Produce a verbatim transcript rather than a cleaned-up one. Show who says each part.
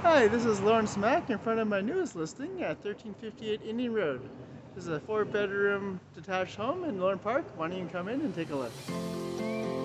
Speaker 1: Hi, this is Lorne Smack in front of my newest listing at thirteen fifty-eight Indian Road. This is a four bedroom detached home in Lorne Park. Why don't you come in and take a look?